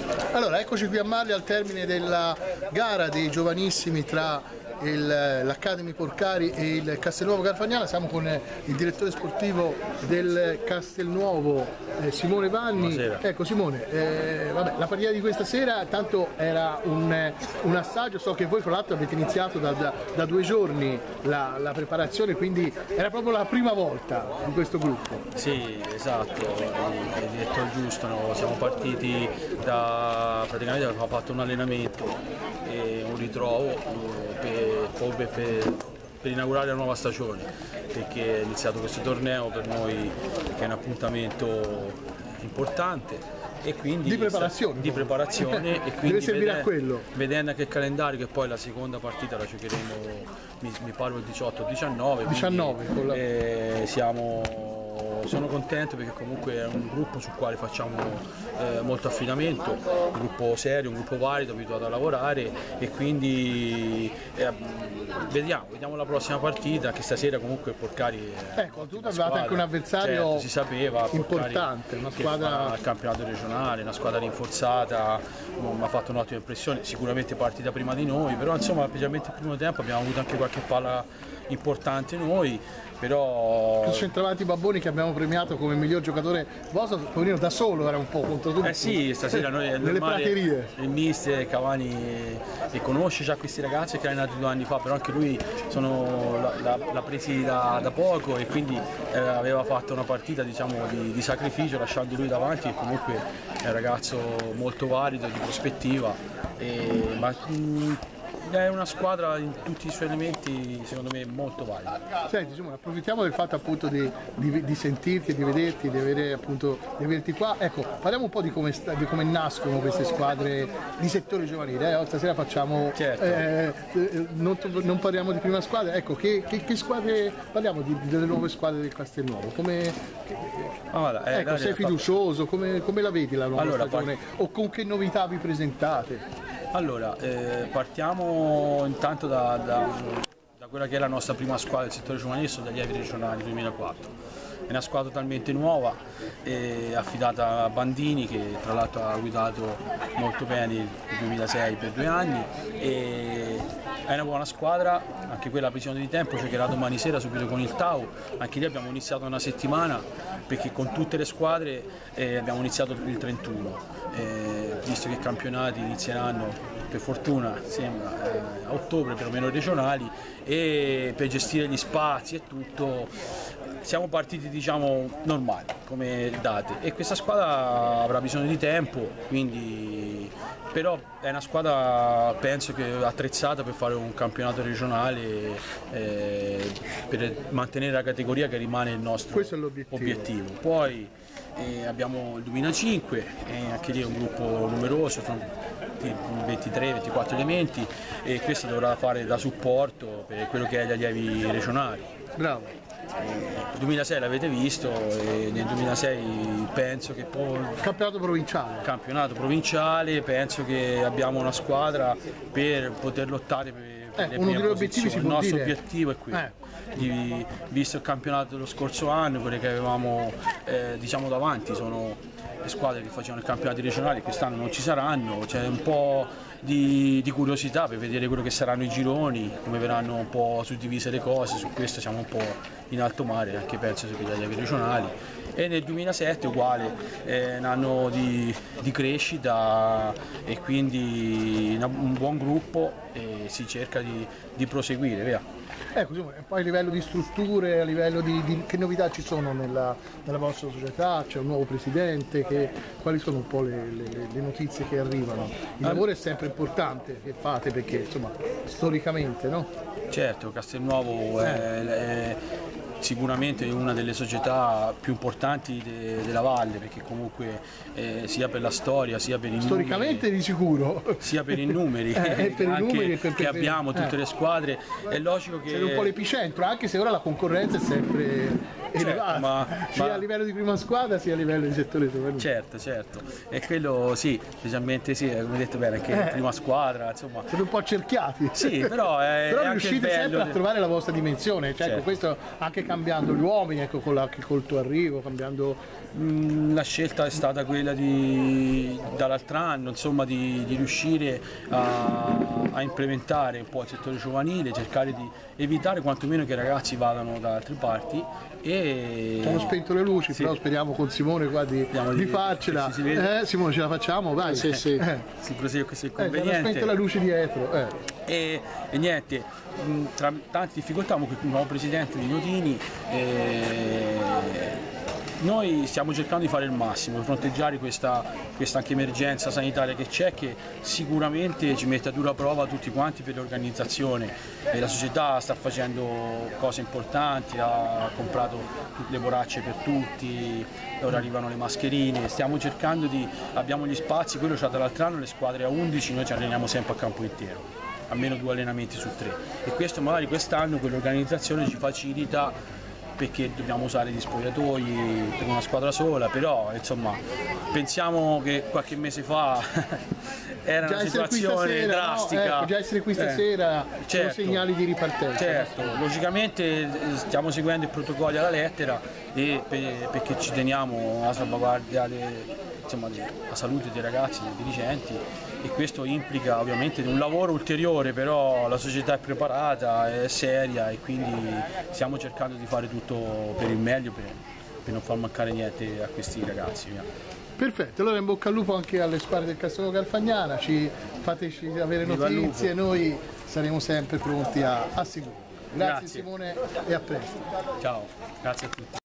Allora, eccoci qui a Marli al termine della gara dei giovanissimi tra l'Academy Porcari e il Castelnuovo Garfagnana. Siamo con il direttore sportivo del Castelnuovo, Simone Vanni. Buonasera. Ecco Simone, vabbè, la partita di questa sera tanto era un assaggio, so che voi fra l'altro avete iniziato da 2 giorni la preparazione, quindi era proprio la prima volta di questo gruppo. Sì, esatto, hai detto il giusto, no? Siamo partiti praticamente abbiamo fatto un allenamento e un ritrovo per inaugurare la nuova stagione, perché è iniziato questo torneo per noi che è un appuntamento importante e quindi di preparazione e quindi deve servire a quello. Vedendo anche il calendario, che poi la seconda partita la giocheremo mi pare il 18-19, sono contento perché comunque è un gruppo sul quale facciamo molto affidamento, un gruppo serio, un gruppo valido, abituato a lavorare, e quindi vediamo la prossima partita, che stasera comunque Porcari ecco, tu avevate anche un avversario, certo, si sapeva, importante, una squadra al campionato regionale, una squadra rinforzata, mi ha fatto un'ottima impressione, sicuramente partita prima di noi, però insomma specialmente il primo tempo abbiamo avuto anche qualche palla importante noi, però il centravanti Babboni che abbiamo premiato come miglior giocatore vostro, poverino da solo era un po' contro tutti. Sì, stasera noi è nelle normale, praterie. il mister Cavani e conosce già questi ragazzi che ha allenato 2 anni fa, però anche lui l'ha presi da poco, e quindi aveva fatto una partita, diciamo, di sacrificio, lasciando lui davanti, e comunque è un ragazzo molto valido, di prospettiva, è una squadra in tutti i suoi elementi, secondo me, molto valida. Senti Simone, approfittiamo del fatto appunto di sentirti, di vederti, di averti qua. Ecco, parliamo un po' di come nascono queste squadre di settore giovanile. Stasera facciamo, certo. Non parliamo di prima squadra, ecco, che squadre, parliamo delle nuove squadre del Castelnuovo. Sei fiducioso, come la vedi la nuova stagione? O con che novità vi presentate? Allora, partiamo intanto da quella che è la nostra prima squadra del settore giovanile, sono dagli Allievi Regionali 2004. È una squadra totalmente nuova, affidata a Bandini, che tra l'altro ha guidato molto bene il 2006 per 2 anni. È una buona squadra, anche quella a visione di tempo, giocherà domani sera subito con il Tau. Anche lì abbiamo iniziato una settimana, perché con tutte le squadre abbiamo iniziato il 31. Visto che i campionati inizieranno, per fortuna sembra a ottobre, perlomeno regionali, e per gestire gli spazi e tutto siamo partiti, diciamo, normali come date, e questa squadra avrà bisogno di tempo, quindi però è una squadra, penso, che è attrezzata per fare un campionato regionale, per mantenere la categoria, che rimane il nostro obiettivo. Poi abbiamo il 2005, anche lì è un gruppo numeroso, sono 23-24 elementi, e questo dovrà fare da supporto per quello che è gli allievi regionali. Bravo. Il 2006 l'avete visto, e nel 2006 penso che campionato provinciale, penso che abbiamo una squadra per poter lottare per le uno prime degli obiettivi posizioni. Il nostro obiettivo è quello, visto il campionato dello scorso anno, quelle che avevamo diciamo davanti sono le squadre che facevano i campionati regionali, quest'anno non ci saranno, c'è un po' di curiosità per vedere quello che saranno i gironi, come verranno un po' suddivise le cose. Su questo siamo un po' in alto mare, anche penso per gli allievi regionali. E nel 2007 uguale, un anno di crescita, e quindi un buon gruppo, e si cerca di proseguire, via. Ecco, poi a livello di strutture, a livello di che novità ci sono nella vostra società? C'è un nuovo presidente, quali sono un po' le notizie che arrivano? Il lavoro è sempre importante che fate, perché insomma storicamente, no? Certo, Castelnuovo è sicuramente una delle società più importanti della valle, perché comunque sia per la storia, sia per i numeri, storicamente di sicuro, sia per i numeri, che abbiamo tutte le squadre. È logico che siete un po' l'epicentro, anche se ora la concorrenza è sempre elevata, sia a livello di prima squadra sia a livello di settore giovanile. Certo, e quello sì, specialmente sì, come hai detto bene, anche prima squadra, insomma. Siete un po' cerchiati. Sì, però è però anche riuscite sempre a trovare la vostra dimensione, cioè, ecco, questo anche cambiando gli uomini, ecco, col tuo arrivo, cambiando. La scelta è stata quella dall'altro anno, insomma, di riuscire a implementare un po' il settore giovanile, cercare di evitare quantomeno che i ragazzi vadano da altre parti. Abbiamo spento le luci, sì. Però speriamo con Simone qua di farcela. Simone, ce la facciamo? Vai. Sì. Si prosegue questo inconveniente. Abbiamo spento la luce dietro. E niente, tra tante difficoltà, comunque il nuovo presidente di Notini, noi stiamo cercando di fare il massimo per fronteggiare questa anche emergenza sanitaria che c'è, che sicuramente ci mette a dura prova tutti quanti per l'organizzazione. La società sta facendo cose importanti, ha comprato tutte le borracce per tutti, ora arrivano le mascherine, stiamo cercando abbiamo gli spazi, quello c'ha dall'altro anno le squadre a 11, noi ci alleniamo sempre a campo intero, almeno 2 allenamenti su 3, e questo magari quest'anno quell'organizzazione ci facilita, perché dobbiamo usare gli spogliatoi per una squadra sola, però insomma pensiamo che qualche mese fa era una situazione drastica. No? Ecco, già essere qui stasera sono segnali di ripartenza. Certo, logicamente stiamo seguendo i protocolli alla lettera perché ci teniamo alla salvaguardia della salute dei ragazzi, dei dirigenti, e questo implica ovviamente un lavoro ulteriore, però la società è preparata, è seria, e quindi stiamo cercando di fare tutto per il meglio per non far mancare niente a questi ragazzi. Perfetto, allora in bocca al lupo anche alle squadre del Castello Garfagnana, fateci avere notizie, noi saremo sempre pronti a seguire. Grazie Simone e a presto. Ciao, grazie a tutti.